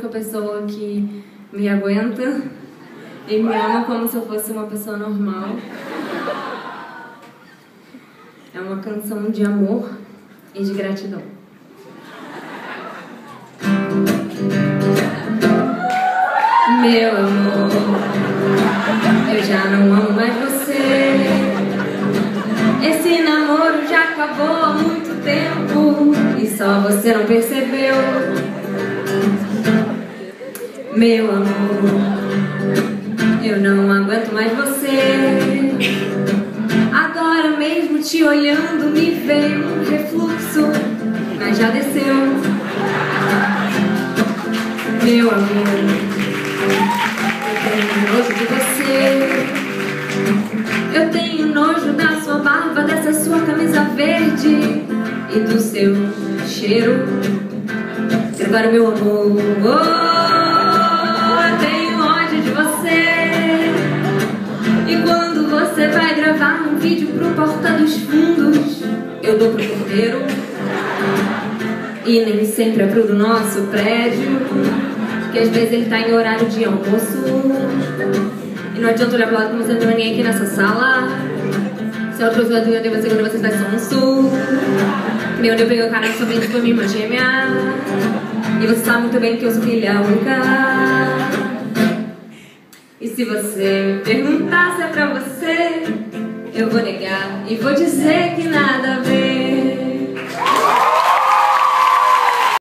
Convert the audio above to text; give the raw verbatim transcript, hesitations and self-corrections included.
única pessoa que me aguenta e me ama como se eu fosse uma pessoa normal. É uma canção de amor e de gratidão. Meu amor, eu já não amo mais você. Esse namoro já acabou há muito tempo e só você não percebeu. Meu amor, eu não aguento mais você. Agora mesmo te olhando me veio um refluxo, mas já desceu. Meu amor, eu tenho nojo de você. Eu tenho nojo da sua barba, dessa sua camisa verde e do seu cheiro. Agora, meu amor, oh, eu tenho ódio de você. E quando você vai gravar um vídeo pro Porta dos Fundos, eu dou pro porteiro. E nem sempre é pro do nosso prédio, porque às vezes ele tá em horário de almoço. E não adianta olhar pro lado como se não tem ninguém aqui nessa sala. Se a outra pessoa tem você quando você faz sonso. Que nem onde eu peguei o cara somente pra minha irmã gêmea. E você sabe muito bem que eu sou filha única. E se você me perguntar se é pra você, eu vou negar e vou dizer que nada a ver.